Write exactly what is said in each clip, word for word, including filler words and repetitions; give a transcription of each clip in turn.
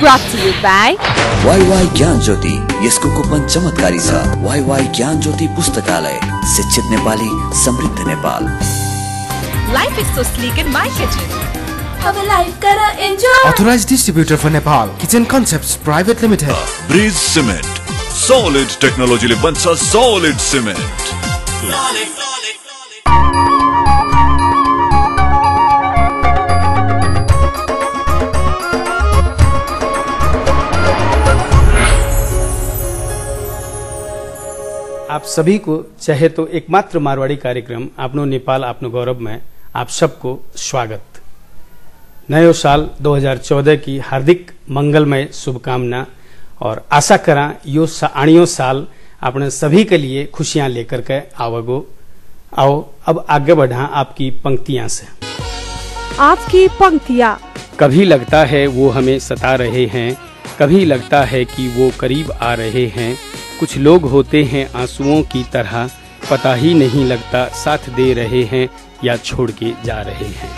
brought to you by WaiWai ज्ञान ज्योति। यसको coupon चमत्कारी छ। वाईवाई ज्ञान ज्योति पुस्तकालय, शिक्षित नेपाली, समृद्ध Nepal. Life is so sleek in my kitchen. अब लाइफ करा enjoy. Authorized distributor for Nepal, Kitchen Concepts Private Limited. Breeze Cement, solid technology ले बन्छ solid cement. Solid. आप सभी को चाहे तो एकमात्र मारवाड़ी कार्यक्रम आपनो नेपाल आपनो गौरव में आप सबको स्वागत। नयो साल दो हज़ार चौदह की हार्दिक मंगलमय शुभकामना और आशा करा यो आणियो साल अपने सभी के लिए खुशियां लेकर के आवगो। आओ अब आगे बढ़ा आपकी पंक्तियां से। आपकी पंक्तियां। कभी लगता है वो हमें सता रहे हैं, कभी लगता है कि वो करीब आ रहे हैं। कुछ लोग होते हैं आंसुओं की तरह, पता ही नहीं लगता साथ दे रहे हैं या छोड़ के जा रहे हैं।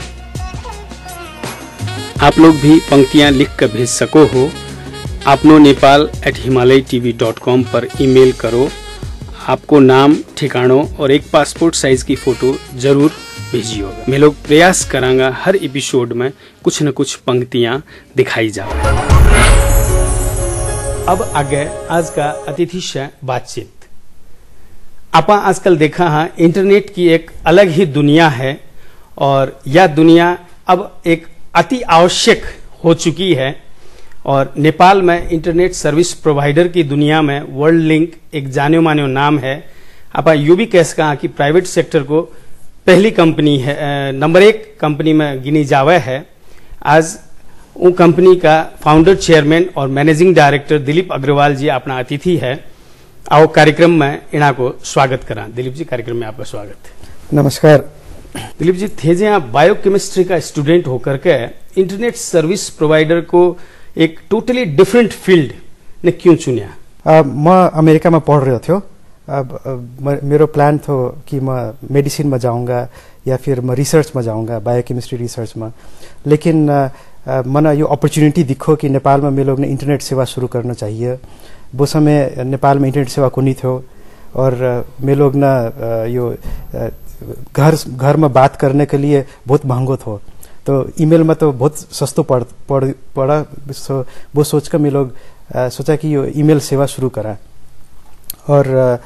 आप लोग भी पंक्तियां लिख कर भेज सको हो। आपनो Nepal at Himalaya TV dot com पर ईमेल करो। आपको नाम, ठिकानों और एक पासपोर्ट साइज की फोटो जरूर भेजिएगा। मैं लोग प्रयास करांगा हर एपिसोड में कुछ न कुछ पंक्तियां दिखाई जाए। अब आगे आज का अतिथि से बातचीत। आपा आजकल देखा है इंटरनेट की एक अलग ही दुनिया है और यह दुनिया अब एक अति आवश्यक हो चुकी है। और नेपाल में इंटरनेट सर्विस प्रोवाइडर की दुनिया में वर्ल्ड लिंक एक जाने माने नाम है। आपा यू भी कह सका कि प्राइवेट सेक्टर को पहली कंपनी है, नंबर एक कंपनी में गिनी जावे है। आज वो कंपनी का फाउंडर, चेयरमैन और मैनेजिंग डायरेक्टर दिलीप अग्रवाल जी अपना अतिथि है। आओ कार्यक्रम में इना को स्वागत करा। दिलीप जी, कार्यक्रम में आपका स्वागत है। नमस्कार। दिलीप जी, थे जे आप बायोकेमिस्ट्री का स्टूडेंट होकर के इंटरनेट सर्विस प्रोवाइडर को एक टोटली डिफरेंट फील्ड ने क्यों चुनिया? मैं अमेरिका में पढ़ रहा था। अब मेरो प्लान था कि मैं मेडिसिन में जाऊंगा या फिर मैं रिसर्च में जाऊंगा, बायोकेमिस्ट्री रिसर्च में। लेकिन मना यो अपॉर्चुनिटी दिखो कि नेपाल में मे लोग ने इंटरनेट सेवा शुरू करना चाहिए। वो समय नेपाल में इंटरनेट सेवा को नहीं थो और मे लोग ना यो घर घर में बात करने के लिए बहुत महंगो थो, तो ईमेल में तो बहुत सस्तो पड़ पड़ पड़ा। सो वो सोचकर मे लोग सोचा कि यो ईमेल सेवा शुरू करा और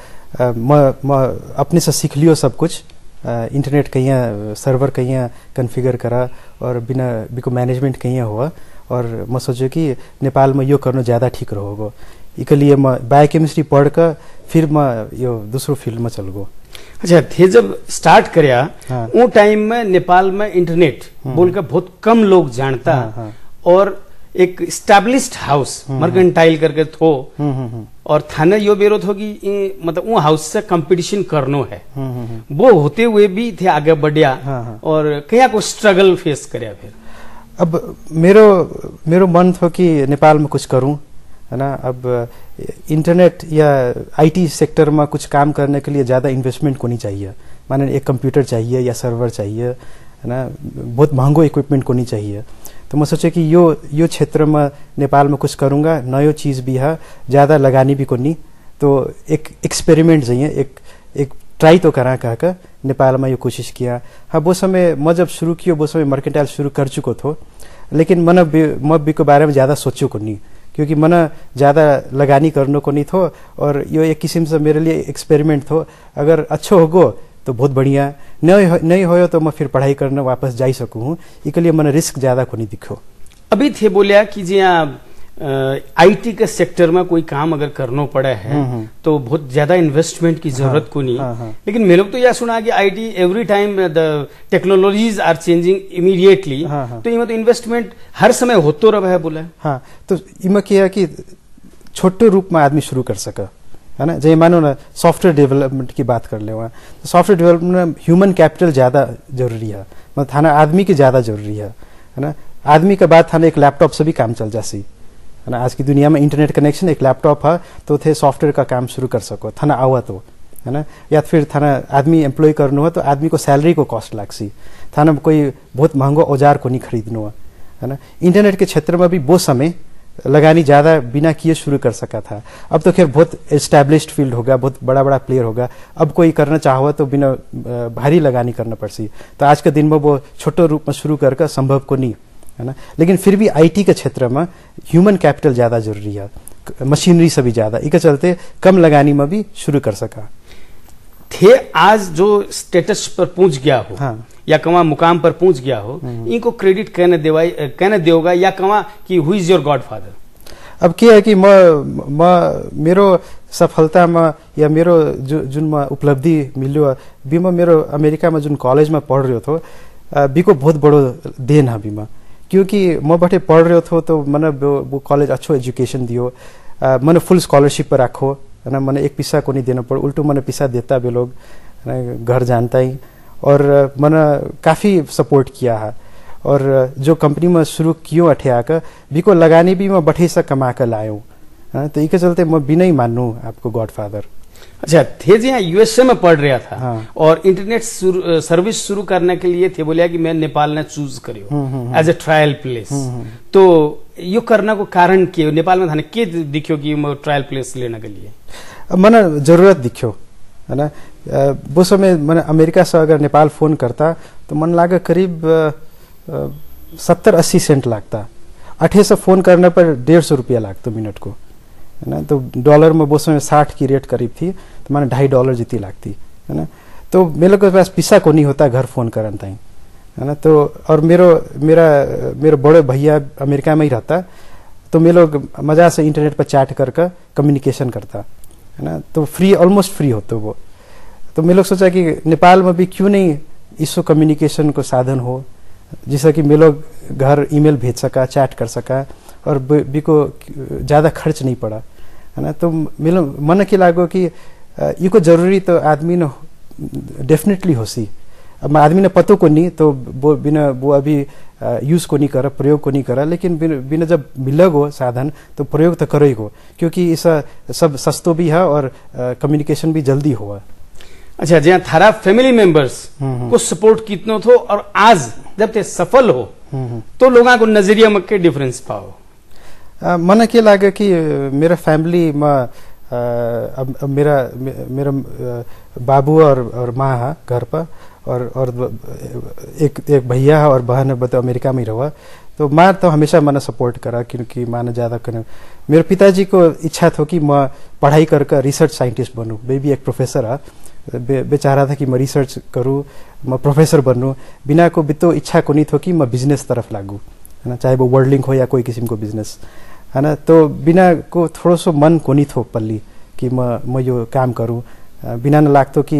मैं अपने से सीख लियो सब कुछ। इंटरनेट कहीं सर्वर कहीं कन्फिगर करा और बिना बिको मैनेजमेंट कहीं हुआ और मैं सोचो कि नेपाल में यो करना ज़्यादा ठीक रहोगो। इसके लिए मैं बायोकेमिस्ट्री पढ़ कर फिर मैं यो दूसरो फील्ड में चल गो। अच्छा, थे जब स्टार्ट करया हाँ। वो टाइम में नेपाल में इंटरनेट बोलकर बहुत कम लोग जानता हाँ, हाँ। और एक स्टैब्लिश्ड हाउस मर्केंटाइल करके थो और थाने यो बेरो थो कि मतलब वो हाउस से कंपटीशन करनो है। वो होते हुए भी थे आगे बढ़िया और कहीं को स्ट्रगल फेस करया। फिर अब मेरो मेरो मन थो कि नेपाल में कुछ करूं, है ना। अब इंटरनेट या आईटी सेक्टर में कुछ काम करने के लिए ज्यादा इन्वेस्टमेंट को नहीं चाहिए। माने एक कंप्यूटर चाहिए या सर्वर चाहिए, है ना। बहुत महंगो इक्विपमेंट को नहीं चाहिए। तो मैं सोचे कि यो यो क्षेत्र में नेपाल में कुछ करूंगा, नयो चीज भी है, ज्यादा लगानी भी को नहीं। तो एक एक्सपेरिमेंट चाहिए, एक एक ट्राई तो करा कहा का नेपाल में यो कोशिश किया। हाँ, वो समय मैं जब शुरू किया वो समय मर्केंटाइल शुरू कर चुको थो, लेकिन मन मैं भी के बारे में ज्यादा सोचो को नहीं, क्योंकि मन ज्यादा लगानी करने को नहीं थो और यो एक किस्म से मेरे लिए एक्सपेरिमेंट थो। अगर अच्छो होगो तो बहुत बढ़िया, नहीं नहीं हो तो मैं फिर पढ़ाई करने वापस जा सकूँ हूँ। इसके लिए मैंने रिस्क ज्यादा को नहीं दिखो। अभी थे बोलिया कि जी आईटी के सेक्टर में कोई काम अगर करना पड़ा है तो बहुत ज्यादा इन्वेस्टमेंट की जरूरत हाँ, को नहीं हाँ, हाँ। लेकिन मेरे लोग तो यह सुना कि IT every time the technologies are changing immediately, तो इनमें तो इन्वेस्टमेंट हर समय होतो रहा है बोला। हाँ, तो इनमें क्या है कि छोटे रूप में आदमी शुरू कर सका, है ना। जैसे मानो ना सॉफ्टवेयर डेवलपमेंट की बात कर ले वहाँ, तो सॉफ्टवेयर डेवलपमेंट में ह्यूमन कैपिटल ज्यादा जरूरी है, मतलब थाना आदमी की ज्यादा जरूरी है, है ना। आदमी के बाद थाना एक लैपटॉप से भी काम चल जासी, है ना। आज की दुनिया में इंटरनेट कनेक्शन, एक लैपटॉप है तो थे सॉफ्टवेयर का काम शुरू कर सको थाना आवा तो, है ना। या फिर थाना आदमी एम्प्लॉय करना हो तो आदमी को सैलरी को कॉस्ट लागसी, थाना कोई बहुत महंगो औजार को नहीं खरीदना है ना। इंटरनेट के क्षेत्र में भी वो समय लगानी ज़्यादा बिना किए शुरू कर सका था। अब तो खैर बहुत एस्टैब्लिश्ड फील्ड होगा, बहुत बड़ा बड़ा प्लेयर होगा। अब कोई करना चाहो तो बिना भारी लगानी करना पड़सी। तो आज के दिन में वो छोटे रूप में शुरू करके संभव को नहीं है ना। लेकिन फिर भी आईटी के क्षेत्र में ह्यूमन कैपिटल ज़्यादा जरूरी है, मशीनरी से भी ज़्यादा, इसके चलते कम लगानी में भी शुरू कर सका थे। आज जो स्टेटस पर पहुंच गया हो, हाँ। या कवा मुकाम पर पहुंच गया हो, इनको क्रेडिट कहने देवाई कहने देगा या कवा कि हु इज योर गॉडफादर? अब क्या है कि म, म मेरो सफलता में या मेरो जो जुन म उपलब्धि मिल्यो बीमा मेरो अमेरिका में जुन कॉलेज में पढ़ रहे थो बीको बहुत बड़ो देन है बीमा। क्योंकि म बटे पढ़ रहे थो तो मैंने वो कॉलेज अच्छो एजुकेशन दियो, मैंने फुल स्कॉलरशिप पर रखो है ना। मैंने एक पैसा को नहीं देना पड़, उल्टो मैंने पैसा देता भी लोग घर जानता ही, और मैंने काफ़ी सपोर्ट किया है। और जो कंपनी में शुरू कियो अठे आकर बीको लगानी भी मैं बठे से कमा कर लाऊँ, तो इसके चलते मैं भी नहीं मानूँ आपको गॉडफादर। अच्छा, थे जी यहाँ यूएसए में पढ़ रहा था, हाँ। और इंटरनेट सर्विस शुरू करने के लिए थे बोलिया कि मैं नेपाल ने चूज करियो एज ए ट्रायल प्लेस। तो यो करना को कारण के नेपाल में थाने के दिखियो कि मैं ट्रायल प्लेस लेने के लिए? मैंने जरूरत दिखियो है ना। वो समय मैंने अमेरिका से अगर नेपाल फोन करता तो मन लागे करीब सत्तर अस्सी सेंट लगता। अठे से फोन करने पर डेढ़ सौ रुपया लगता मिनट को है ना। तो डॉलर में वो समय साठ की रेट करीब थी, तो मैंने ढाई डॉलर जितनी लगती है ना। तो मेरे को पास पैसा को नहीं होता घर फोन करन ताई है ना। तो और मेरो मेरा मेरे बड़े भैया अमेरिका में ही रहता, तो मैं लोग मजा से इंटरनेट पर चैट करके कम्युनिकेशन करता है ना। तो फ्री ऑलमोस्ट फ्री होते वो। तो मैं लोग सोचा कि नेपाल में भी क्यों नहीं इसो कम्युनिकेशन को साधन हो, जिससे कि मैं लोग घर ईमेल भेज सका, चैट कर सका, और भी को ज़्यादा खर्च नहीं पड़ा है ना। तो मेरे मन के लागो कि इको जरूरी तो आदमी ने डेफिनेटली हो सी। अब आदमी ने पतो को नहीं तो वो बिना वो अभी यूज़ को नहीं करा, प्रयोग को नहीं करा, लेकिन बिना जब मिलग हो साधन तो प्रयोग तो करो ही हो, क्योंकि इस सब सस्तो भी है और कम्युनिकेशन भी जल्दी हुआ। अच्छा, जहाँ थारा फैमिली मेंबर्स को सपोर्ट कितनो थो और आज जब ते सफल हो तो लोगों को नजरिया में के डिफरेंस पाओ? मन के लागे कि मेरा फैमिली में अब, अब मेरा मेरा बाबू और और माँ है घर पर, और और एक एक भैया है और बहन है, तो अमेरिका में ही रहा। तो माँ तो हमेशा मैंने सपोर्ट करा, क्योंकि माँ ने ज़्यादा करने। मेरे पिताजी को इच्छा थो कि मैं पढ़ाई करके रिसर्च साइंटिस्ट बनूँ। वे भी एक प्रोफेसर है, बे, बेचारा था कि मैं रिसर्च करूँ, मैं प्रोफेसर बनूँ। बिना को भी तो इच्छा को नहीं थो कि मैं बिजनेस तरफ लागू है ना, चाहे वो वर्ल्ड लिंक हो या कोई किस्म को बिजनेस है ना। तो बिना को थोड़ा सो मन को नहीं थो पल्ली कि मैं मैं यो काम करूँ। बिना न लागतो कि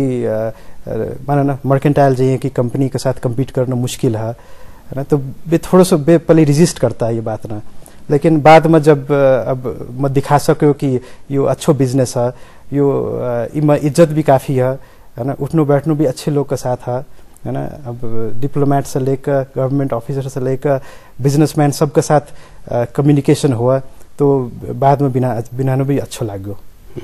माना ना मर्केंटाइल जाइए कि कंपनी के साथ कम्पीट करना मुश्किल है है ना। तो बे थोड़ा सो बे पहले रिजिस्ट करता है ये बात ना। लेकिन बाद में जब अब मैं दिखा सको कि यो अच्छो बिजनेस है, यो इमा इज्जत भी काफ़ी है है ना, उठनो बैठनो भी अच्छे लोग के साथ है है ना। अब डिप्लोमेट से लेकर गवर्नमेंट ऑफिसर से लेकर बिजनेसमैन सबके साथ कम्युनिकेशन हुआ, तो बाद में बिना बिना भी अच्छा लागो।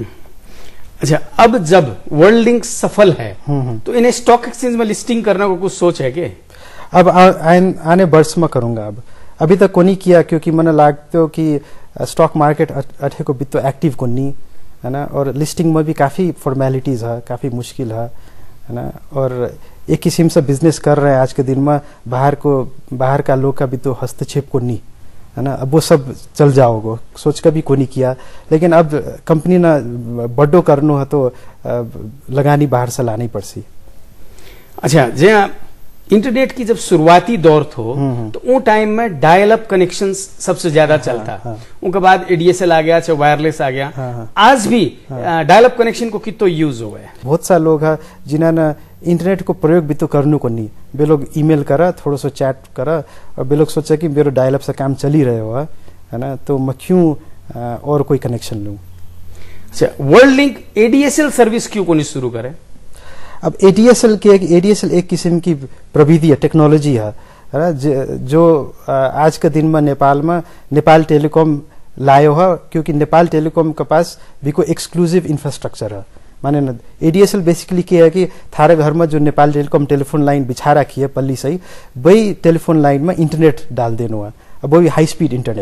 अच्छा, अब जब वर्ल्ड लिंक सफल है तो इन्हें स्टॉक एक्सचेंज में लिस्टिंग करने को कुछ सोच है क्या? अब आ, आ, आने वर्ष में करूंगा। अब अभी तक को नहीं किया, क्योंकि मैंने लागते हो कि स्टॉक मार्केट अठे को भी तो एक्टिव को नहीं है ना, और लिस्टिंग में भी काफ़ी फॉर्मेलिटीज़ है, काफ़ी मुश्किल है है ना। और एक किस्म से बिजनेस कर रहे हैं आज के दिन में, बाहर को बाहर का लोग का भी तो हस्तक्षेप को नहीं है ना। अब वो सब चल जाओगे, सोच कर भी को नहीं किया। लेकिन अब कंपनी ना बड्डो करनो है तो लगानी बाहर से लानी पड़सी। अच्छा, जहाँ इंटरनेट की जब शुरुआती दौर थो तो वो टाइम में डायल अप कनेक्शन सबसे ज्यादा चलता, हाँ, हाँ। उनके बाद एडीएसएल आ गया, चाहे वायरलेस आ गया, हाँ, हाँ। आज भी हाँ। डायल अप कनेक्शन को कितो यूज हो गया। बहुत सारे लोग हैं जिन्होंने इंटरनेट को प्रयोग भी तो करने को नहीं, वे लोग ईमेल करा, थोड़ा सा चैट करा, और वे लोग सोचा कि मेरे डायल अप से काम चल ही रहे हो है ना, तो मैं क्यों और कोई कनेक्शन लूँ। अच्छा, वर्ल्ड लिंक एडीएसएल सर्विस क्यों को नहीं शुरू करे? अब एडीएसएल के एडीएसएल एक किस्म की प्रविधि है, टेक्नोलॉजी है ना, जो आज के दिन में नेपाल में नेपाल टेलीकॉम लायो है, क्योंकि नेपाल टेलीकॉम के पास भी कोई एक्सक्लूसिव इंफ्रास्ट्रक्चर है। माने ना एडीएसएल बेसिकली क्या है कि थारे घर में जो नेपाल टेलीकॉम टेलीफोन लाइन बिछा रखी है पल्ली सही, वही टेलीफोन लाइन में इंटरनेट डाल देना है। अब वही हाई स्पीड इंटरनेट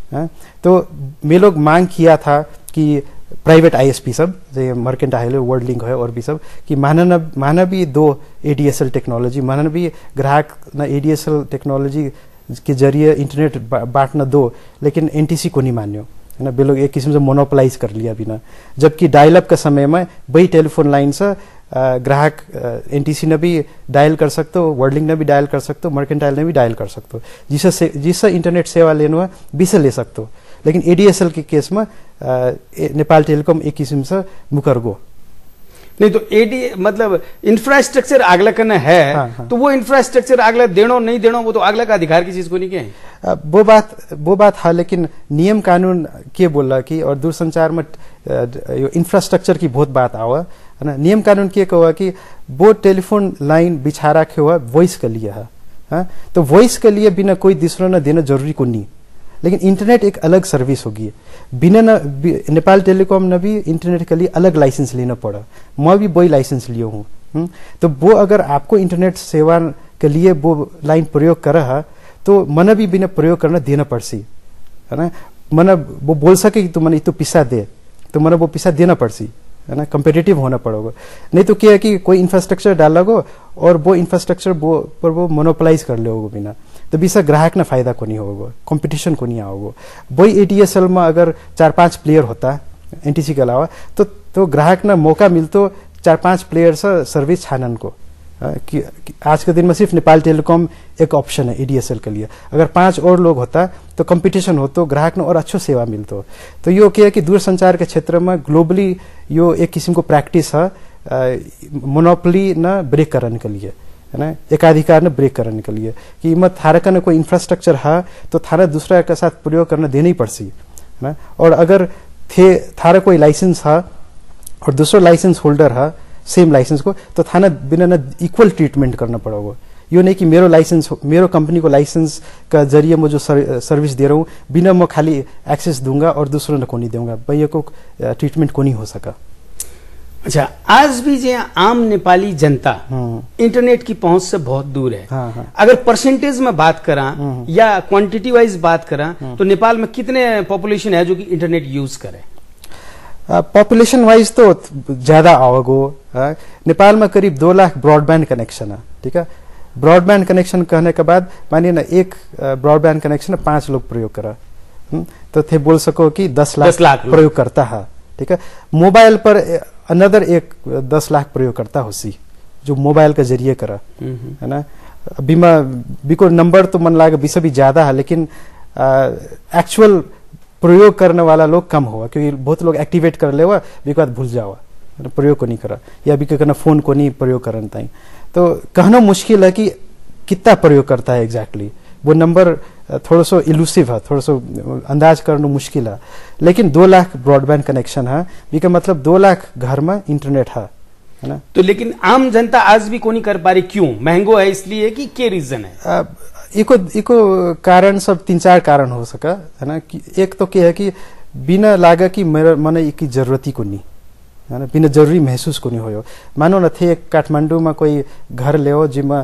हाँ? तो मैं लोग मांग किया था कि प्राइवेट आईएसपी सब जो मर्केंटाइल है, वर्ल्ड लिंक है और भी सब कि माना माना भी दो एडीएसएल टेक्नोलॉजी, माना भी ग्राहक न एडीएसएल टेक्नोलॉजी के जरिए इंटरनेट बांटना दो, लेकिन एनटीसी को नहीं मान्यो है ना, वे लोग एक किस्म से मोनोपोलाइज कर लिया बिना। जबकि डायलअप का समय में वही टेलीफोन लाइन से ग्राहक एनटीसी ने भी डायल कर सकते हो, वर्ल्ड लिंक ने भी डायल कर सकते हो, मर्केंटाइल ने भी डायल कर सकते हो, जिससे जिससे इंटरनेट सेवा लेना हुआ बीसे ले सकते हो। लेकिन एडीएसएल के केस में नेपाल टेलिकॉम एक किस्म से मुकर गो नहीं। तो एडी मतलब इंफ्रास्ट्रक्चर अगला करना है, हाँ, हाँ। तो वो इंफ्रास्ट्रक्चर अगला देनो नहीं देनो वो तो अगला का अधिकार की चीज को नहीं क्या है। वो बात वो बात है, लेकिन नियम कानून के बोला कि और दूरसंचार में इंफ्रास्ट्रक्चर की बहुत बात आवा है ना। नियम कानून के कहा कि वो टेलीफोन लाइन बिछा रखे हुआ वॉइस के लिए है, हाँ? तो वॉइस के लिए बिना कोई दूसरा न देना जरूरी को नहीं, लेकिन इंटरनेट एक अलग सर्विस होगी। बिना न नेपाल टेलीकॉम ने भी इंटरनेट के लिए अलग लाइसेंस लेना पड़ा, मैं भी वही लाइसेंस लिया हूँ। तो वो अगर आपको इंटरनेट सेवा के लिए वो लाइन प्रयोग करा है तो मन भी बिना प्रयोग करना देना पड़सी है ना। मन वो बोल सके कि तुम तो पिसा दे तो मन वो पिसा देना पड़सी है ना, कंपेटिटिव होना पड़ेगा। नहीं तो क्या है कि कोई इंफ्रास्ट्रक्चर डालोगे और वो इंफ्रास्ट्रक्चर वो पर वो मोनोपोलाइज कर लोगे बिना, तो बीसा ग्राहक ना फायदा को नहीं होगा, कंपटीशन को नहीं आओगे। वही एडीएसएल में अगर चार पांच प्लेयर होता एनटीसी के अलावा तो तो ग्राहक ना मौका मिलतो चार पांच प्लेयर से सर्विस छानन को, कि, कि आज के दिन में सिर्फ नेपाल टेलीकॉम एक ऑप्शन है एडीएसएल के लिए। अगर पांच और लोग होता तो कंपटीशन हो तो ग्राहक ने और अच्छो सेवा मिलतो। तो यो क्या है कि दूरसंचार के क्षेत्र में ग्लोबली यो एक किस्म को प्रैक्टिस है मोनोपोली न ब्रेक करने के लिए है ना, एकाधिकार न ब्रेक करने के लिए कि मत थारा का न कोई इंफ्रास्ट्रक्चर है तो थारा दूसरा के साथ प्रयोग करना देना ही पड़सी है ना। और अगर थे थारा कोई लाइसेंस है और दूसरा लाइसेंस होल्डर है सेम लाइसेंस को, तो थाना बिना न इक्वल ट्रीटमेंट करना पड़ेगा। यो नहीं कि मेरो लाइसेंस मेरो कंपनी को लाइसेंस का जरिए मैं जो सर, सर्विस दे रहा हूँ बिना मैं खाली एक्सेस दूंगा और दूसरों ने को नहीं दूंगा, भैया को ट्रीटमेंट को नहीं हो सका। अच्छा, आज भी जो आम नेपाली जनता इंटरनेट की पहुंच से बहुत दूर है। हाँ, हाँ। अगर परसेंटेज में बात करा या क्वांटिटी वाइज बात करा तो नेपाल में कितने पॉपुलेशन है जो कि इंटरनेट यूज करे? पॉपुलेशन uh, वाइज तो ज्यादा आओगो। uh, नेपाल में करीब दो लाख ब्रॉडबैंड कनेक्शन है, ठीक है। ब्रॉडबैंड कनेक्शन कहने के बाद मानिए ना एक ब्रॉडबैंड कनेक्शन पांच लोग प्रयोग करा, तो थे बोल सको कि दस लाख, लाख प्रयोग करता है, ठीक है। मोबाइल पर अनदर एक दस लाख प्रयोग करता होसी जो मोबाइल के जरिए करा है ना। बीमा बिको नंबर तो मन लागे बीस भी ज्यादा है, लेकिन एक्चुअल प्रयोग करने वाला लोग कम हुआ क्योंकि बहुत लोग एक्टिवेट कर लेवा बिको बाद भूल जावा, प्रयोग को नहीं करा या भी कहना फोन को नहीं प्रयोग करन ताई। तो कहना मुश्किल है कि कितना प्रयोग करता है एग्जैक्टली exactly। वो नंबर थोड़ा सो इलूसिव है, थोड़ा सो अंदाज करना मुश्किल है, लेकिन दो लाख ब्रॉडबैंड कनेक्शन है बिका मतलब दो लाख घर में इंटरनेट है है ना। तो लेकिन आम जनता आज भी को नहीं कर पा रही, क्यों? महंगो है इसलिए कि क्या रीजन है? इको इको कारण सब तीन चार कारण हो सका है ना। कि एक तो क्या है कि बिना लागा कि मेरा मन की जरूरती को नहीं है ना, बिना जरूरी महसूस को नहीं हो। मानो न थे काठमांडू में कोई घर ले जिसमें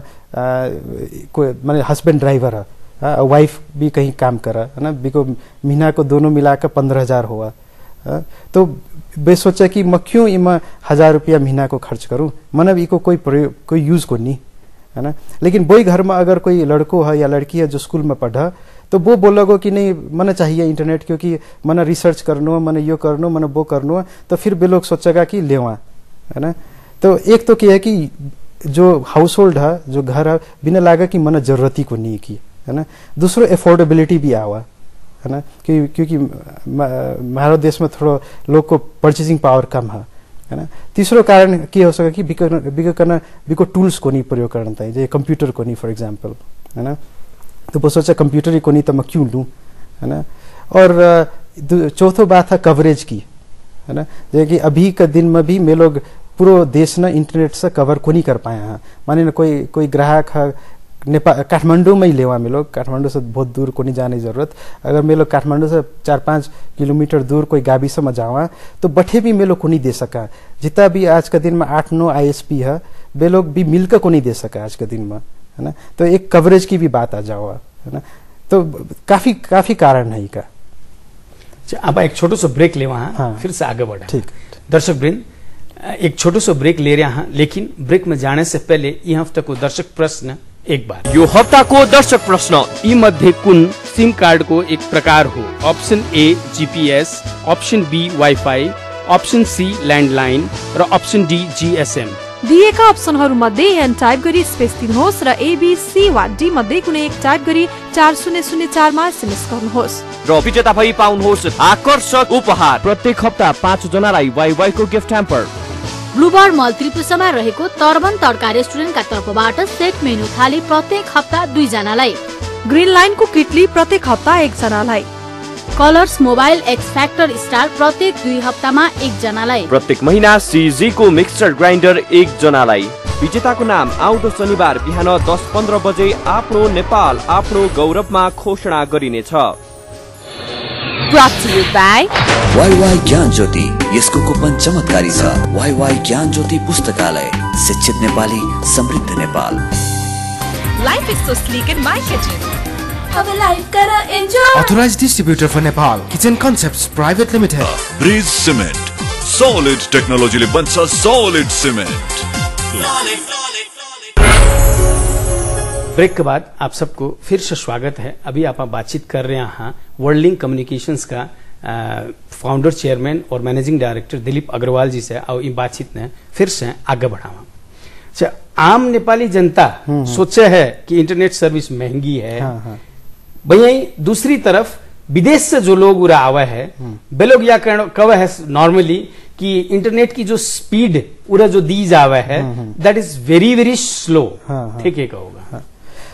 कोई माने हस्बैंड ड्राइवर है, वाइफ भी कहीं काम करा है ना, बिको महीना को दोनों मिलाकर पंद्रह हजार हुआ, तो बे सोचा कि मैं क्यों इमा हजार रुपया महीना को खर्च करूं, मन इको कोई कोई यूज को नहीं है ना। लेकिन वही घर में अगर कोई लड़को है या लड़की है जो स्कूल में पढ़ा तो वो बोलोगो कि नहीं मन चाहिए इंटरनेट क्योंकि मन रिसर्च करनो मन यो करनो मन वो करनो, तो फिर वे लोग सोचेगा कि लेवा है ना। तो एक तो क्या है कि जो हाउस होल्ड है जो घर है बिना लागा कि मन जरूरती को नहीं की है ना। दूसरो एफोर्डेबिलिटी भी आवा है ना, क्योंकि हमारे देश में थोड़ा लोग को परचेसिंग पावर कम है है ना। तीसरो कारण क्या हो सका कि बिको करना बिको टूल्स को नहीं प्रयोग करना था, जैसे कंप्यूटर को नहीं फॉर एग्जांपल है ना। तो वो सोचा कंप्यूटर ही को नहीं तो मैं क्यों लूँ है ना। और चौथो बात है कवरेज की है ना, जैसे कि अभी के दिन में भी मैं लोग पूरा देश ना इंटरनेट से कवर को नहीं कर पाए हैं। माने ना कोई कोई ग्राहक है नेपाल काठमांडू में ही लेवा में लोग, काठमांडू से बहुत दूर को नहीं जाने की जरूरत। अगर मैं लोग काठमांडू से चार पाँच किलोमीटर दूर कोई गाबी से में जावा तो बठे भी मैं लोग को नहीं दे सका। जितना भी आज के दिन में आठ नौ आईएसपी है वे लोग भी मिलकर को नहीं दे सका आज के दिन में है ना। तो एक कवरेज की भी बात आ जाओ है ना। तो काफी काफी कारण है का अब एक छोटो सो ब्रेक ले वहाँ हाँ। फिर से आगे बढ़ा। ठीक। दर्शक वृंद, एक छोटो सो ब्रेक ले रहे हैं, लेकिन ब्रेक में जाने से पहले यह हफ्ता को दर्शक प्रश्न एक बार। यो हप्ताको दर्शक प्रश्न, यी मध्ये कुन सिम कार्ड को एक प्रकार हो? Option A GPS, option B wifi, option C landline र ऑप्शन डी जीएसएम। दिएका अप्सनहरू मध्ये एन टाइप गरी स्पेस दिनुहोस् र एबीसी वा डी मध्ये कुनै एक टाइप गरी चार शून्य शून्य चार मा एसएमएस गर्नुहोस् र विजेता भई पाउनुहोस् आकर्षक उपहार। प्रत्येक हप्ता पाँच जनालाई वाईवाई को गिफ्ट ह्याम्पर। ब्लूबर्ड मल त्रिपुसमा रहेको तर्बन तड्का रेस्टुरेन्टका तर्फबाट सेट मेनु थाली प्रत्येक हप्ता दुई जनालाई। ग्रीन लाइनको किटली प्रत्येक हप्ता एक जनालाई। Colors Mobile X Factor Star प्रत्येक दुई हप्तामा एक जनालाई। प्रत्येक महीना सीजी को मिक्सर ग्राइन्डर एक जनालाई। विजेताको नाम आउँदो शनिबार बिहान दस पन्ध्र बजे आफ्नो नेपाल आफ्नो गौरवमा घोषणा गरिनेछ। Brought to you by WaiWai ज्ञान ज्योति, यसको कुपन चमत्कारी छ। वाईवाई ज्ञान ज्योति पुस्तकालय, शिक्षित नेपाली, समृद्ध Nepal. Life is so sleek in my kitchen. अब लाइफ कर enjoy. Authorized distributor for Nepal, Kitchen Concepts Private Limited. Bridge Cement, सॉलिड टेक्नोलॉजीले बन्छ सॉलिड सिमेन्ट। ब्रेक के बाद आप सबको फिर से स्वागत है। अभी आप बातचीत कर रहे हैं वर्ल्ड कम्युनिकेशंस का फाउंडर, चेयरमैन और मैनेजिंग डायरेक्टर दिलीप अग्रवाल जी से, और इन बातचीत ने फिर से आगे बढ़ावा। अच्छा, आम नेपाली जनता सोचे है कि इंटरनेट सर्विस महंगी है। हाँ, हाँ। वहीं दूसरी तरफ विदेश से जो लोग उरा आवा है, वे लोग या कह है नॉर्मली कि इंटरनेट की जो स्पीड उरा जो दी जावा है that is very very slow. ठीक है, कहोगा? हाँ।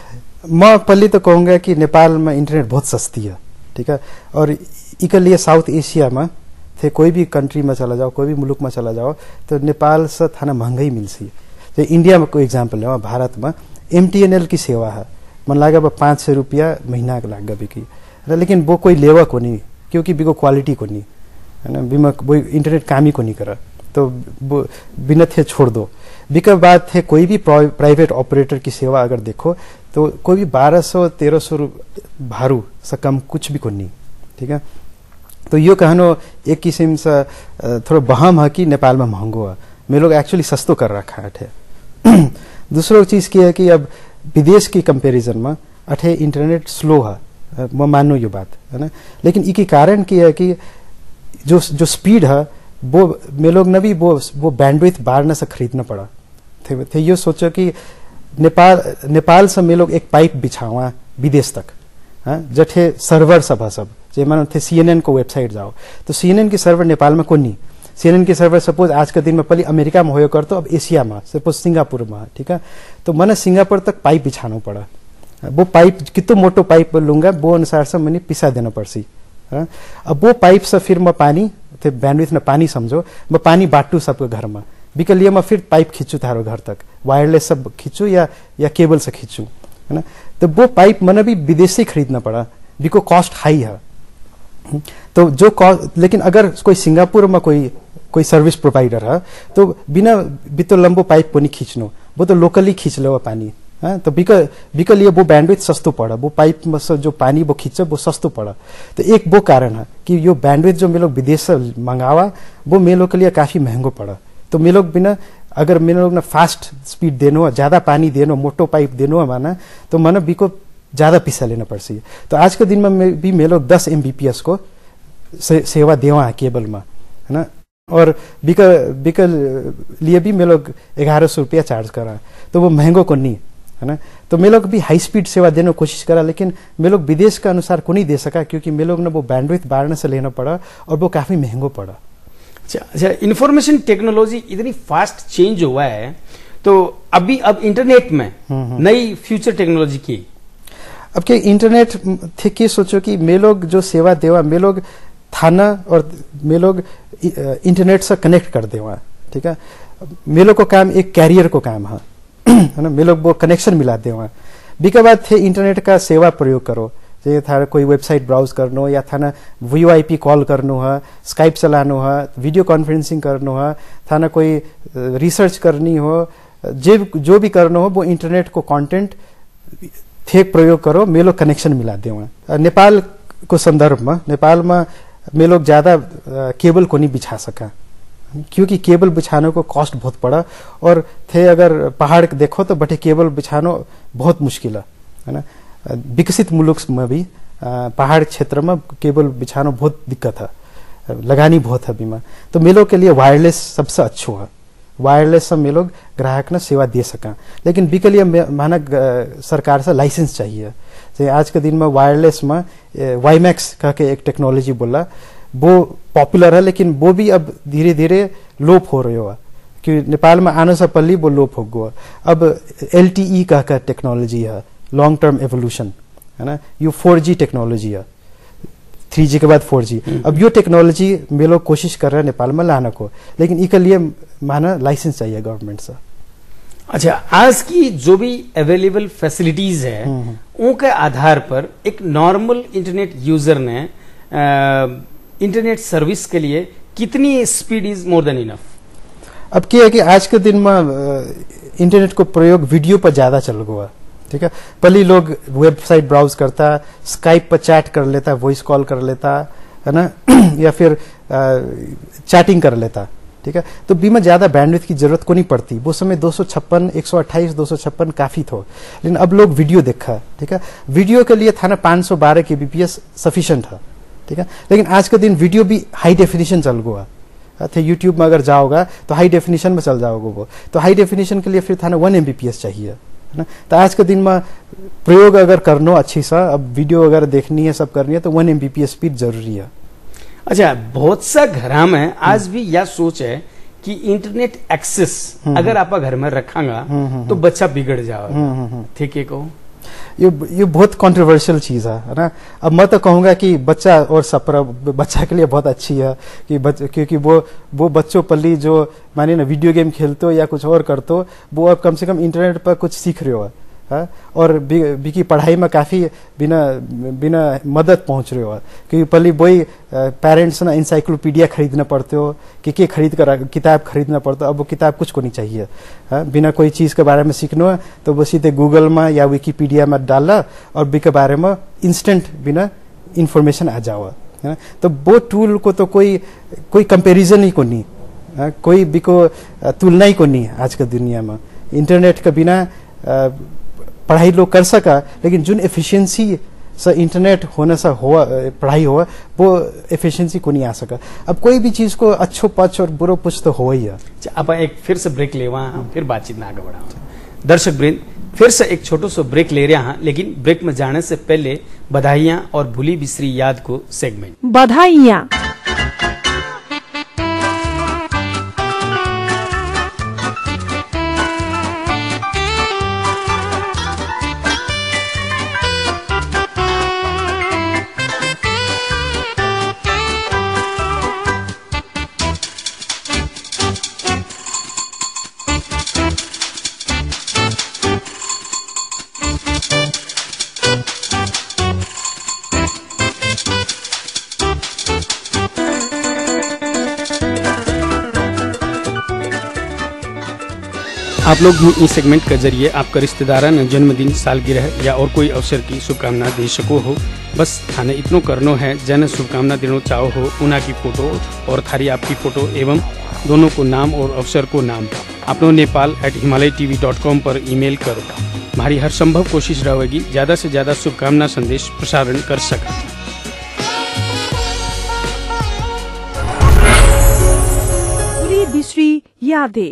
मैं पहले तो कहूँगा कि नेपाल में इंटरनेट बहुत सस्ती है, ठीक है। और इसके लिए साउथ एशिया में थे कोई भी कंट्री में चला जाओ, कोई भी मुल्क में चला जाओ, तो नेपाल से थाना महंगाई मिलती है। तो इंडिया में कोई एग्जाम्पल है, भारत में एमटीएनएल की सेवा है, मन लागा पाँच सौ रुपया महीना का लागा बिकी, लेकिन वो कोई लेवा को नहीं, क्योंकि बिको क्वालिटी को नहीं है ना, बीमा वो इंटरनेट काम ही को नहीं करा, तो वो बिना थे छोड़ दो। बिका बाद थे कोई भी प्राइवेट ऑपरेटर की सेवा अगर देखो तो कोई भी बारह सौ तेरह सौ भारू से कम कुछ भी को नहीं, ठीक है। तो यो कहनो एक किस्म से थोड़ा बहम है कि नेपाल में महंगो है, मैं लोग एक्चुअली सस्तो कर रखा है अठे। दूसरो चीज की है कि अब विदेश की कंपैरिजन में अठे इंटरनेट स्लो है, मैं मानो ये बात है ना, लेकिन इसके कारण की है कि जो जो स्पीड है वो मैं लोग ने भी वो वो बैंडविड्थ बाहर से खरीदना पड़ा थे, थे ये सोचो कि नेपाल नेपाल से मैं लोग एक पाइप बिछावा विदेश तक, हाँ, जठे सर्वर सब सब जे मानो थे सीएनएन को वेबसाइट जाओ तो सीएनएन की सर्वर नेपाल में कोई नहीं, सीएनएन की सर्वर सपोज आज के दिन में पहले अमेरिका में होयो कर तो अब एशिया में सपोज सिंगापुर में, ठीक है। तो मैंने सिंगापुर तक पाइप बिछाना पड़ा, वो पाइप कितना मोटो पाइप लूंगा वो अनुसार से मैंने पिसा देना पड़सी, हाँ। अब वो पाइप से फिर मैं पानी थे बैंडविड्थ में पानी समझो, मैं पानी बांटू सबके घर में, बिके लिए मैं फिर पाइप खींचू थारो घर तक, वायरलेस सब खींचू या या केबल से खींचू, है ना। तो वो पाइप मैंने भी विदेश से खरीदना पड़ा, बिको कॉस्ट हाई है। तो जो कॉस्ट, लेकिन अगर कोई सिंगापुर में कोई कोई सर्विस प्रोवाइडर है तो बिना बितो लंबो पाइप को नहीं खींचनो, वो तो लोकली खींच लो पानी, हाँ। तो बिका बिका लिए वो बैंडविड्थ सस्तो पड़ा, वो पाइप में से जो पानी वो खींचे वो सस्तो पड़ा। तो एक वो कारण है कि यो बैंडविड्थ जो मैं लोग विदेश से मंगावा वो मैं लोग के लिए काफी महंगो पड़ा। तो मैं लोग बिना अगर मैं लोग ना फास्ट स्पीड देनो, ज्यादा पानी देनो, मोटो पाइप देनो माना तो माना बिको ज्यादा पैसा लेना पड़सी। तो आज के दिन में भी मैं लोग दस एमबीपीएस को से, सेवा देवा है केबल में, है ना। और बिका बिका लिए भी मैं लोग ग्यारह सौ रुपया चार्ज करा, तो वो महंगो को नहीं, है ना। तो मैं लोग भी हाई स्पीड सेवा देने की कोशिश करा, लेकिन मैं लोग विदेश के अनुसार को नहीं दे सका, क्योंकि मैं लोग ने वो बैंडविड्थ बाहर से लेना पड़ा और वो काफी महंगो पड़ा। अच्छा अच्छा, इंफॉर्मेशन टेक्नोलॉजी इतनी फास्ट चेंज हुआ है, तो अभी अब इंटरनेट में नई फ्यूचर टेक्नोलॉजी की अब के इंटरनेट थे कि सोचो कि मैं लोग जो सेवा देवा, मैं लोग थाना और मैं लोग इंटरनेट से कनेक्ट कर देवा, ठीक है। मैं लोग को काम एक कैरियर को काम है, है ना। मैं लोग वो कनेक्शन मिला देवा, बिका बाद थे इंटरनेट का सेवा प्रयोग करो, जैसे था कोई वेबसाइट ब्राउज करनो या था ना वीओआईपी कॉल करनो है, स्काइप चलानो है, वीडियो कॉन्फ्रेंसिंग करनो है, था ना कोई रिसर्च करनी हो, जो जो भी करनो हो वो इंटरनेट को कंटेंट थे प्रयोग करो, मैं लोग कनेक्शन मिला देवा। नेपाल को संदर्भ में नेपाल में मैं लोग ज़्यादा केबल को नहीं बिछा सका, क्योंकि केबल बिछाने को कॉस्ट बहुत पड़ा, और थे अगर पहाड़ देखो तो बटे केबल बिछानो बहुत मुश्किल है है ना। विकसित मुल्क में भी पहाड़ क्षेत्र में केबल बिछाना बहुत दिक्कत है, लगानी बहुत है बीमा। तो मेलों के लिए वायरलेस सबसे अच्छो है, वायरलेस से मैं लोग ग्राहक ने सेवा दे सका। लेकिन बी के लिए माना सरकार से लाइसेंस चाहिए। जैसे आज के दिन में वायरलेस में वाईमैक्स कह के एक टेक्नोलॉजी बोला, वो पॉपुलर है, लेकिन वो भी अब धीरे धीरे लोप हो रही हो, कि नेपाल में आने से पहले वो लोप हो गया। अब एल टी ई कह कर टेक्नोलॉजी है, लॉन्ग टर्म एवोल्यूशन है ना, ये फोर जी टेक्नोलॉजी है, थ्री जी के बाद फोर जी। अब यो टेक्नोलॉजी में लोग कोशिश कर रहे हैं नेपाल में लाने को, लेकिन इसके लिए माना लाइसेंस चाहिए गवर्नमेंट से। अच्छा, आज की जो भी अवेलेबल फैसिलिटीज है उनके आधार पर एक नॉर्मल इंटरनेट यूजर ने इंटरनेट सर्विस के लिए कितनी speed is more than enough? अब क्या है कि आज के दिन में इंटरनेट को प्रयोग वीडियो पर ज्यादा चल गया, ठीक है। पहले लोग वेबसाइट ब्राउज करता, स्काइप पर चैट कर लेता, वॉइस कॉल कर लेता है ना, या फिर चैटिंग कर लेता, ठीक है। तो बीमा ज्यादा बैंडविड्थ की जरूरत को नहीं पड़ती। वो समय दो सौ छप्पन एक सौ अट्ठाईस दो सौ छप्पन काफी था, लेकिन अब लोग वीडियो देखा, ठीक है। वीडियो के लिए था ना पांच सौ बारह के बीपीएस सफिशियंट है, ठीक है। लेकिन आज के दिन वीडियो भी हाई डेफिनेशन चल गया थे। यूट्यूब में अगर जाओगा तो हाई डेफिनेशन में चल जाओगे, वो तो हाई डेफिनेशन के लिए फिर था ना वन एमबीपीएस चाहिए, है ना। तो आज के दिन में प्रयोग अगर करनो अच्छी सा, अब वीडियो अगर देखनी है सब करनी है तो वन एमबीपीएस स्पीड जरूरी है। अच्छा, बहुत सा घरा में आज भी यह सोच है कि इंटरनेट एक्सेस अगर आप घर में रखांगा तो बच्चा बिगड़ जाएगा, ठीक है। कहो ये ये बहुत कंट्रोवर्शियल चीज है, है ना। अब मैं तो कहूंगा कि बच्चा और सपरा बच्चा के लिए बहुत अच्छी है, कि बच, क्योंकि वो वो बच्चों पल्ली जो मानिए ना वीडियो गेम खेलते हो या कुछ और करते हो, वो अब कम से कम इंटरनेट पर कुछ सीख रहे हो, है। और बी की पढ़ाई में काफी बिना बिना मदद पहुंच रहे हो, क्योंकि पहले वही पेरेंट्स ना इंसाइक्लोपीडिया खरीदना पड़ते हो, कि के खरीद कर किताब खरीदना पड़ता है। अब वो किताब कुछ को नहीं चाहिए, है। बिना कोई चीज के बारे में सीखना है तो वो सीधे गूगल में या विकीपीडिया में डाला और बी के बारे में इंस्टेंट बिना इंफॉर्मेशन आ जाओ, है। तो वो टूल को तो कोई कोई कंपेरिजन ही को नहीं, है? कोई भी को तुलना ही को नहीं आज के दुनिया में। इंटरनेट के बिना पढ़ाई लोग कर सका, लेकिन जो एफिशिएंसी से इंटरनेट होने से हुआ पढ़ाई हुआ वो एफिशिएंसी को नहीं आ सका। अब कोई भी चीज को अच्छो पक्ष और बुरो पक्ष तो हो ही है। अब एक फिर से ब्रेक ले वहां फिर बातचीत में आगे बढ़ा। दर्शक वृंद, फिर से एक छोटो सो ब्रेक ले रहे हैं, लेकिन ब्रेक में जाने से पहले बधाइयां और भूली बिसरी याद को सेगमेंट। बधाइयां। आप लोग भी इस सेगमेंट के जरिए आपका रिश्तेदारा ने जन्मदिन, सालगिरह या और कोई अवसर की शुभकामना दे सको हो। बस थाने इतनो करनो है, जन शुभकामना देना चाहो हो उना की फोटो और थारी आपकी फोटो एवं दोनों को नाम और अवसर को नाम अपनो Nepal at Himalaya TV dot com पर ईमेल करो। हमारी हर संभव कोशिश रहेगी ज्यादा से ज्यादा शुभकामना संदेश प्रसारण कर सका। भूली बिसरी यादें।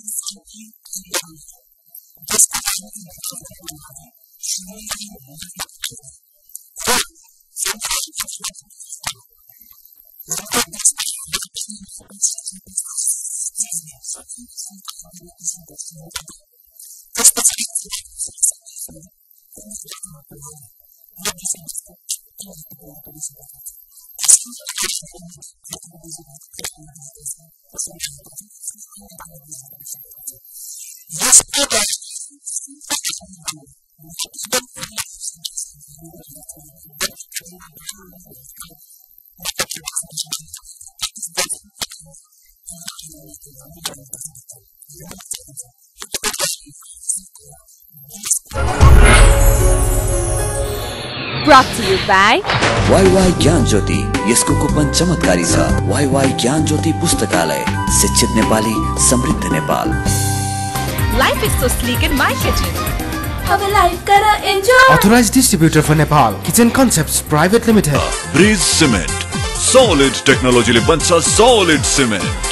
Brought to you by WaiWai ज्ञान ज्योति यसको कुपन चमत्कारी छ। वाईवाई ज्ञान ज्योति पुस्तकालय, शिक्षित नेपाली, समृद्ध Nepal. Life is so sleek in my kitchen. अब लाइफ करा enjoy. Authorized distributor for Nepal, Kitchen Concepts Private Limited. Bridge Cement, solid technology ले बन्छ solid सीमेंट।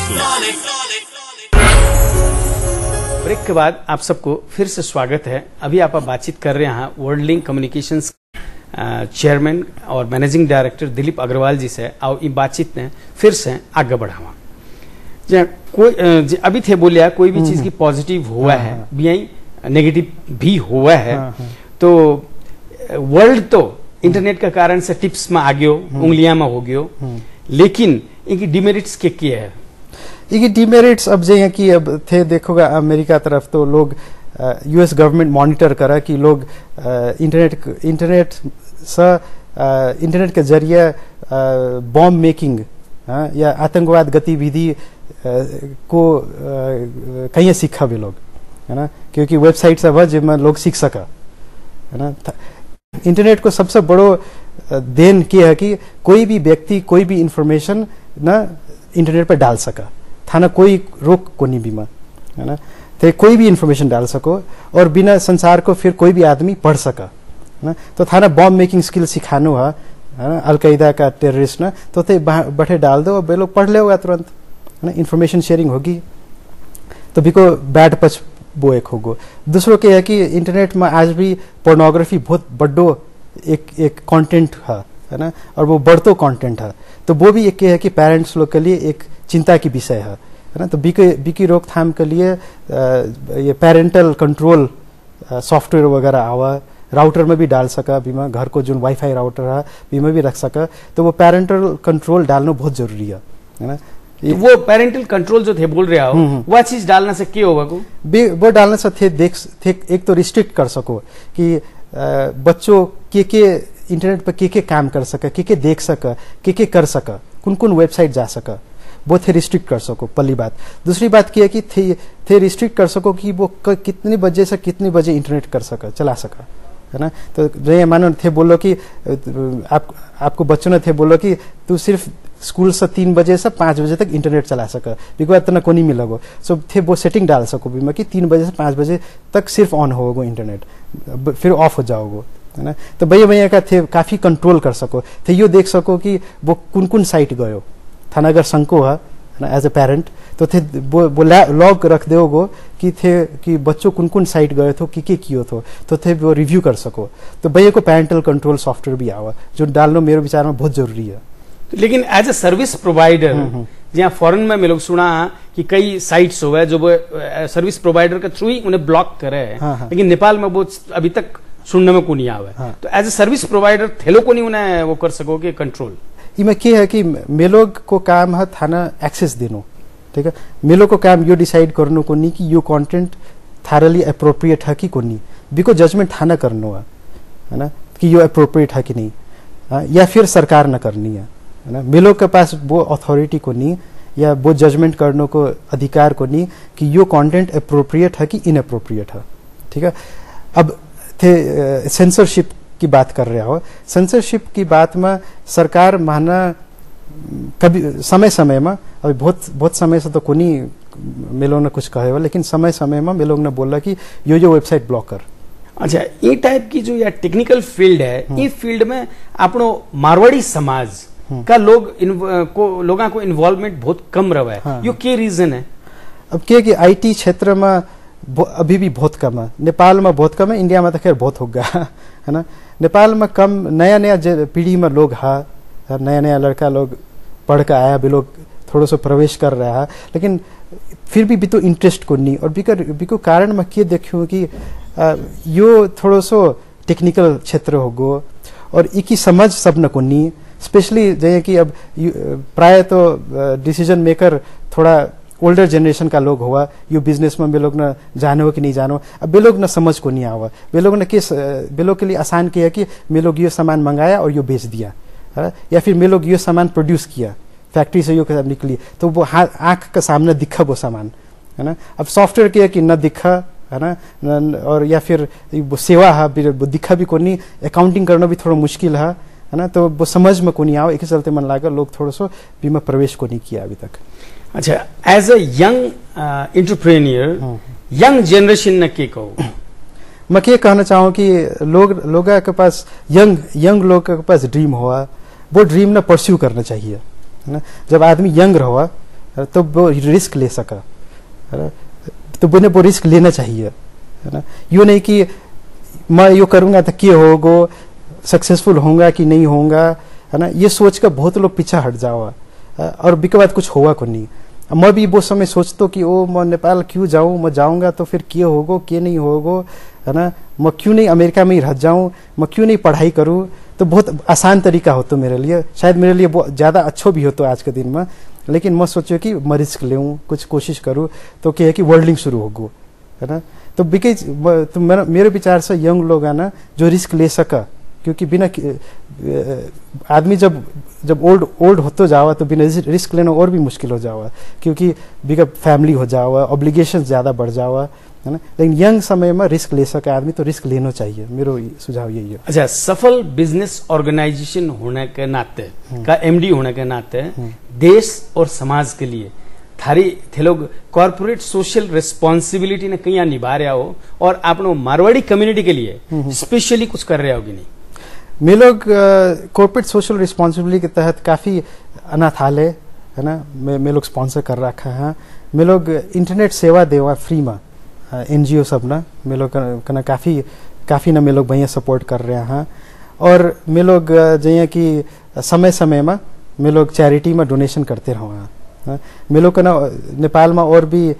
ब्रेक के बाद आप सबको फिर से स्वागत है। अभी आप बातचीत कर रहे हैं वर्ल्ड लिंक कम्युनिकेशंस चेयरमैन और मैनेजिंग डायरेक्टर दिलीप अग्रवाल जी से। और ये बातचीत ने फिर से आगे बढ़ावा जे कोई जे अभी थे बोलिया कोई भी चीज की पॉजिटिव हुआ है भी नेगेटिव भी हुआ है। तो वर्ल्ड तो इंटरनेट का कारण से टिप्स में आ गयो, उंगलियां में हो गयो, लेकिन इनकी डिमेरिट्स के क्या है? ये डिमेरिट्स अब जो है कि अब थे देखोगा अमेरिका तरफ तो लोग यूएस गवर्नमेंट मॉनिटर करा कि लोग इंटरनेट इंटरनेट से इंटरनेट के जरिए बॉम्ब मेकिंग या आतंकवाद गतिविधि को कहीं सीखा भी लोग, है ना, क्योंकि वेबसाइट सब है जिसमें लोग सीख सका, है ना। इंटरनेट को सबसे बड़ो देन क्या है कि कोई भी व्यक्ति कोई भी इंफॉर्मेशन ना इंटरनेट पर डाल सका, थाना कोई रोक को नहीं बीमा, है ना। तो कोई भी इंफॉर्मेशन डाल सको और बिना संसार को फिर कोई भी आदमी पढ़ सका, है ना। तो थाना बॉम्ब मेकिंग स्किल सिखानो है, है ना, अलकायदा का टेररिस्ट ना, तो ते बैठे डाल दो, वे लोग पढ़ लेगा तुरंत, है ना। इंफॉर्मेशन शेयरिंग होगी तो बिको बैड पच वो एक होगो। दूसरों के है कि इंटरनेट में आज भी पोर्नोग्राफी बहुत बड़ो एक एक कंटेंट है, है ना, और वो बढ़तो कंटेंट है। तो वो भी एक है कि पेरेंट्स लोग के लिए एक चिंता की विषय है, है ना। तो बीकी बीकी रोकथाम के लिए ये पेरेंटल कंट्रोल सॉफ्टवेयर वगैरह आवा, राउटर में भी डाल सका, बीमा घर को जो वाईफाई राउटर है बीमा भी रख सका। तो वो पेरेंटल कंट्रोल डालना बहुत जरूरी है, है ना। तो वो पेरेंटल कंट्रोल जो थे बोल रहे हो वह चीज डालने से क्या होगा? को वो डालने से थे देख थे एक तो रिस्ट्रिक्ट कर सको कि आ, बच्चों के के इंटरनेट पर के के काम कर सका, के के देख सका, के के कर सका, कौन कौन वेबसाइट जा सका, वो थे रिस्ट्रिक्ट कर सको, पहली बात। दूसरी बात क्या है कि थे थे रिस्ट्रिक्ट कर सको कि वो कितने बजे से कितने बजे इंटरनेट कर सका, चला सका, है ना। तो जो मानो थे बोलो कि आप आपको बच्चों ने थे बोलो कि तू सिर्फ स्कूल से तीन बजे से पाँच बजे तक इंटरनेट चला सका, बिकॉज इतना को नहीं मिलोगो। सो थे वो सेटिंग डाल सको बीमा कि तीन बजे से पाँच बजे तक सिर्फ ऑन होगो इंटरनेट, फिर ऑफ हो जाओगो, है ना। तो भैया भैया का थे काफी कंट्रोल कर सको, थे यो देख सको कि वो कौन कौन साइट गयो, थाना अगर संको है ना एज ए पेरेंट, तो थे वो, वो लॉग रख दोगो कि थे कि बच्चों कौन कौन साइट गए थे, कि के कियो थो, तो थे वो रिव्यू कर सको। तो भैया को पेरेंटल कंट्रोल सॉफ्टवेयर भी आवा जो डालना मेरे विचार में बहुत जरूरी है। लेकिन एज ए सर्विस प्रोवाइडर जहाँ फॉरेन में मैं लोग सुना कि कई साइट्स हो गए जो वो सर्विस प्रोवाइडर के थ्रू ही उन्हें ब्लॉक करे है, हाँ, हाँ। लेकिन नेपाल में वो अभी तक सुनने में को नहीं आवे, हाँ। तो एज ए सर्विस प्रोवाइडर थेलो को नहीं उन्हें वो कर सकोगे कंट्रोल? इमें क्या है कि मेलोग को काम है थाना एक्सेस देनो, ठीक है। मेलो को काम यो डिसाइड करनो को नहीं कि यो कंटेंट थारली अप्रोप्रिएट है कि को नहीं, बिको जजमेंट थाना करनो है, है ना, कि यो अप्रोप्रिएट है कि नहीं, हाँ, या फिर सरकार न करनी है, है ना। मेलो के पास वो अथॉरिटी को नहीं या वो जजमेंट करने को अधिकार को नहीं कि यो कंटेंट अप्रोप्रिएट है कि इनअप्रोप्रिएट है, ठीक है। अब थे सेंसरशिप की बात कर रहे हो, सेंसरशिप की बात में सरकार माना कभी समय समय में, अभी बहुत बहुत समय से तो कोनी मेलों ने कुछ कहे हुआ, लेकिन समय समय में मेलों ने बोला कि यो जो वेबसाइट ब्लॉक कर। अच्छा, ये टाइप की जो या टेक्निकल फील्ड है, ये फील्ड में अपनो मारवाड़ी समाज का लोग को लोगों को इन्वॉल्वमेंट बहुत कम रहा है, हाँ, यो क्या रीजन है? अब के कि आईटी क्षेत्र में अभी भी बहुत कम है, नेपाल में बहुत कम है, इंडिया में तो खैर बहुत होगा है ना। नेपाल में कम नया नया पीढ़ी में लोग है, नया नया लड़का लोग पढ़ कर आया, भी लोग थोड़ा सा प्रवेश कर रहा है, लेकिन फिर भी भी तो इंटरेस्ट को नहीं। और बिकर बिको कारण में के देखूँ कि आ, यो थोड़ा सो टेक्निकल क्षेत्र होगो और इकी समझ सब न को नहीं, स्पेशली जैसे कि अब प्राय तो डिसीजन मेकर थोड़ा ओल्डर जनरेशन का लोग हुआ, यो बिजनेस में वे लोग न जाने हो कि नहीं जानो, अब वे लोग न समझ को नहीं आवा, वे लोग ने किस वे लोग के लिए आसान किया कि वे लोग ये सामान मंगाया और यो बेच दिया है, या फिर वे लोग ये सामान प्रोड्यूस किया फैक्ट्री से यो निकली, तो वो आंख का सामने दिखा वो सामान है ना। अब सॉफ्टवेयर किया कि न दिखा है ना, और या फिर वो सेवा है वो दिखा भी को नहीं, अकाउंटिंग करना भी थोड़ा मुश्किल है है ना, तो वो समझ में को नहीं आओ, एक चलते मन लगा लोग थोड़ा सा बीमा प्रवेश को नहीं किया अभी तक। अच्छा, as a young entrepreneur young generation ने के कहो? मैं क्या कहना चाहूँ कि लोग लोग के पास यंग यंग लोग के पास ड्रीम हुआ, वो ड्रीम ना परस्यू करना चाहिए है ना। जब आदमी यंग रहा तो वो रिस्क ले सका है ना, तो वो वो रिस्क लेना चाहिए है ना। यो नहीं कि मैं यो करूंगा तो क्या होगा, सक्सेसफुल होगा कि नहीं होगा है ना, ये सोच कर बहुत लोग पीछा हट जाओ और बिके बाद कुछ होगा को नहीं। मैं भी वो समय सोचता कि ओ मैं नेपाल क्यों जाऊं, मैं जाऊंगा तो फिर क्या होगा क्या नहीं होगा है ना, मैं क्यों नहीं अमेरिका में ही रह जाऊं, मैं क्यों नहीं पढ़ाई करूं, तो बहुत आसान तरीका हो तो मेरे लिए, शायद मेरे लिए बहुत ज़्यादा अच्छो भी हो तो आज के दिन में। लेकिन मैं सोचो कि मैं रिस्क लूँ, कुछ कोशिश करूँ, तो क्या है कि वर्ल्डिंग शुरू होगो है ना। तो बिकॉज तो मेरा मेरे विचार से यंग लोग है ना जो रिस्क ले सका, क्योंकि बिना आदमी जब जब ओल्ड ओल्ड होते जावा तो बिना रिस्क लेना और भी मुश्किल हो जावा, क्योंकि बिका फैमिली हो जावा, ऑब्लिगेशन ज़्यादा बढ़ जावा है ना। लेकिन यंग समय में रिस्क ले सके आदमी तो रिस्क लेना चाहिए, मेरा सुझाव यही है। अच्छा, सफल बिजनेस ऑर्गेनाइजेशन होने के नाते का एमडी होने के नाते देश और समाज के लिए थारी थे लोग कॉर्पोरेट सोशल रिस्पॉन्सिबिलिटी ने कहीं निभा रहा हो और आपनो मारवाड़ी कम्युनिटी के लिए स्पेशली कुछ कर रहे हो कि नहीं? मैं लोग कॉर्पोरेट सोशल रिस्पॉन्सिबिलिटी के तहत काफ़ी अनाथालय है ना मैं मैं लोग स्पॉन्सर कर रखा है। मैं लोग इंटरनेट सेवा देवा फ्री में एनजीओ सब ना मैं लोग कना काफ़ी काफ़ी ना मैं लोग भैया सपोर्ट कर रहे हैं। और मैं लोग जैसे कि समय समय में मैं लोग चैरिटी में डोनेशन करते रहो हैं। मैं लोग कना नेपाल में और भी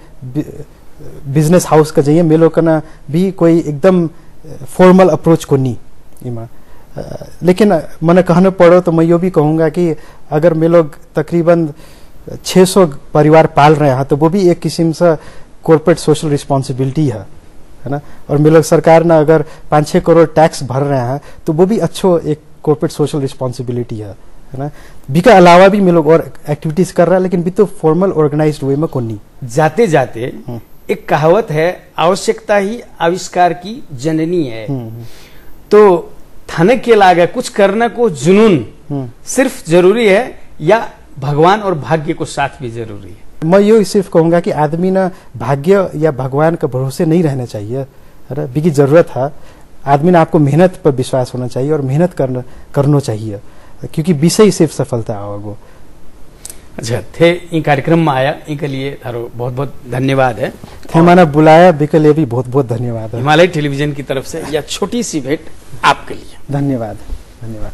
बिजनेस हाउस का जैसे मैं लोग कना भी कोई एकदम फॉर्मल अप्रोच को नहीं इमा, लेकिन मैंने कहना पड़ो तो मैं यो भी कहूँगा कि अगर मैं लोग तकरीबन छह सौ परिवार पाल रहे हैं तो वो भी एक किस्म से कॉर्पोरेट सोशल रिस्पॉन्सिबिलिटी है है ना। और मैं लोग सरकार ना अगर पाँच छः करोड़ टैक्स भर रहे हैं तो वो भी अच्छो एक कॉर्पोरेट सोशल रिस्पॉन्सिबिलिटी है है ना। बीका अलावा भी मैं लोग और एक्टिविटीज कर रहा है, लेकिन भी तो फॉर्मल ऑर्गेनाइज्ड वे में कौन नहीं। जाते जाते एक कहावत है, आवश्यकता ही आविष्कार की जननी है। तो थाने के लागे कुछ करने को जुनून सिर्फ जरूरी है या भगवान और भाग्य को साथ भी जरूरी है? मैं यो सिर्फ कहूंगा कि आदमी ना भाग्य या भगवान के भरोसे नहीं रहना चाहिए है ना। बिकी जरूरत है आदमी ने आपको मेहनत पर विश्वास होना चाहिए और मेहनत करना करना चाहिए, क्योंकि विषय सिर्फ सफलता आओगे। अच्छा, थे इन कार्यक्रम में आया इनके लिए थारो बहुत बहुत धन्यवाद है। थे माना बुलाया बिके लिए भी बहुत बहुत धन्यवाद है। हिमालय टेलीविजन की तरफ से यह छोटी सी भेंट आपके लिए धन्यवाद धन्यवाद।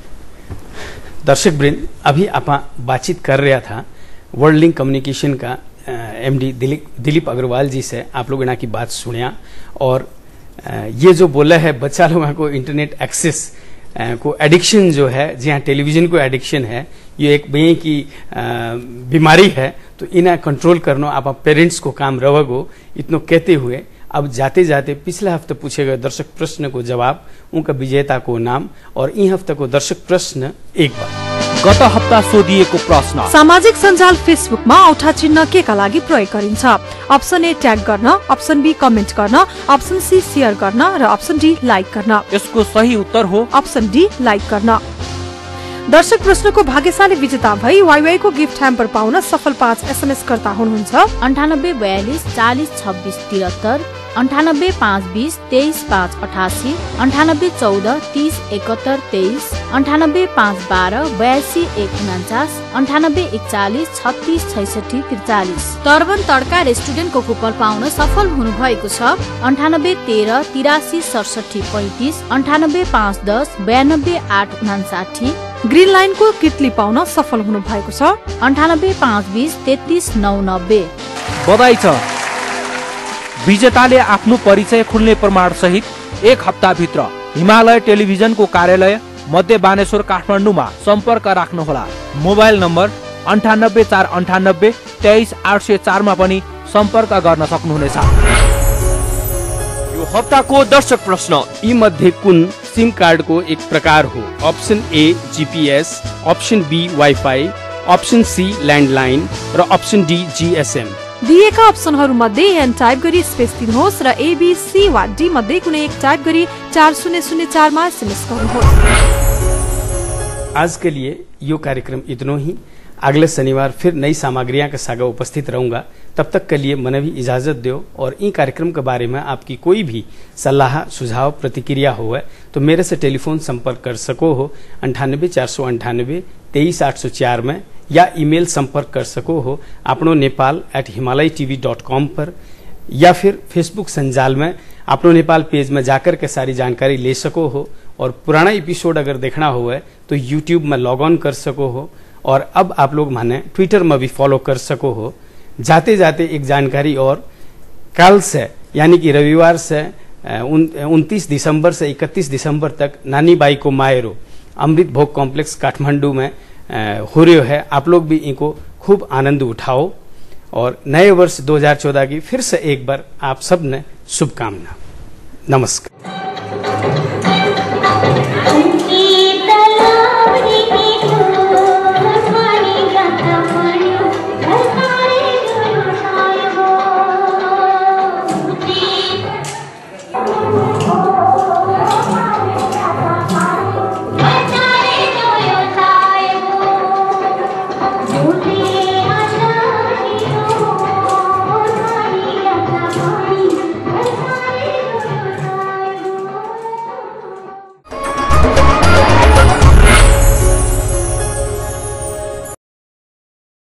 दर्शक वृंद, अभी आप बातचीत कर रहा था वर्ल्ड लिंक कम्युनिकेशन का एमडी दिलीप दिलीप अग्रवाल जी से। आप लोगों ने की बात सुनिया और ये जो बोला है बच्चा लोगों को इंटरनेट एक्सेस को एडिक्शन जो है, जी हाँ टेलीविजन को एडिक्शन है, ये एक बे की बीमारी है, तो इन्हें कंट्रोल करना आप पेरेंट्स को काम रहोगो। इतनो कहते हुए अब जाते जाते पिछले हफ्ते पूछे गए दर्शक प्रश्न को जवाब, उनका विजेता को नाम और इन हफ्ते को दर्शक प्रश्न एक बार। गत हप्ता सोधिएको प्रश्न, सामाजिक सञ्जाल फेसबुकमा औठा चिन्ह के का लागि प्रयोग गरिन्छ? अप्सन ए ट्याग गर्न, अप्सन बी कमेन्ट गर्न, अप्सन सी शेयर गर्न र अप्सन डी लाइक गर्न। यसको सही उत्तर हो अप्सन डी लाइक गर्न। दर्शक प्रश्नको भाग्यशाली विजेता भई वाइवाई को गिफ्ट ह्याम्पर पाउन सफल पाँच एसएमएस कर्ता हुनुहुन्छ। अन्ठानब्बे बयालिस चालिस छब्बिस तिहत्तर, अन्ठानब्बे पाँच बिस तेइस पाँच अठासी, अन्ठानब्बे चौध तीस एकहत्तर तेइस, अन्ठानब्बे पाँच बाह्र बयासी एक उनाचास, अन्ठानब्बे एकचालिस छत्तिस छैसठी त्रिचालिस। तर्बन तड्का रेस्टुरेन्टको कुपन पाउन सफल हुनुभएको छ। अन्ठानब्बे तेह्र तिरासी सडसठी पैँतिस, अन्ठानब्बे पाँच दस बयानब्बे आठ उनासाठी। ग्रीन लाइनको किटली पाउन सफल हुनु भएको छ। अन्ठानब्बे पाँच बिस तेत्तिस नौ नब्बे। बधाई छ विजेताले आफ्नो परिचय खुल्ने प्रमाण सहित एक हप्ता भित्र हिमालय टेलिभिजनको कार्यालय मध्य बानेश्वर काठमाडौँमा सम्पर्क राख्नुहोला। मोबाइल नम्बर अन्ठानब्बे चार अन्ठानब्बे तेइस आठ सय चारमा पनि सम्पर्क गर्न सक्नुहुनेछ। यो हप्ताको दर्शक प्रश्न यी मध्ये कुन सिम कार्डको एक प्रकार हो? Option A GPS, option B wifi, option C landline र अप्सन डी जीएसएम। दिएका अप्सनहरू मध्ये एन टाइप गरी स्पेस दिनुहोस् र एबीसी वा डी मध्ये कुनै एक टाइप गरी चार शून्य शून्य चार मा एसएमएस गर्नुहोस्। आज के लिए यो कार्यक्रम इतना ही। अगले शनिवार फिर नई सामग्रियां के साथ उपस्थित रहूंगा। तब तक के लिए मन भी इजाजत दो और इन कार्यक्रम के बारे में आपकी कोई भी सलाह सुझाव प्रतिक्रिया हो तो मेरे से टेलीफोन संपर्क कर सको हो अंठानबे चार सौ अंठानबे तेईस आठ सौ चार में, या ईमेल संपर्क कर सको हो आपनो Nepal at Himalaya TV dot com पर, या फिर फेसबुक संजाल में आपनो नेपाल पेज में जाकर के सारी जानकारी ले सको हो। और पुराना एपिसोड अगर देखना हो है तो यूट्यूब में लॉग ऑन कर सको हो। और अब आप लोग माने ट्विटर में भी फॉलो कर सको हो। जाते जाते एक जानकारी और, कल से यानी कि रविवार से उनतीस दिसंबर से इकतीस दिसंबर तक नानी बाई को मायरो अमृत भोग कॉम्प्लेक्स काठमांडू में हो रहे है। आप लोग भी इनको खूब आनंद उठाओ और नए वर्ष दो हज़ार चौदह की फिर से एक बार आप सब ने शुभकामना। नमस्कार।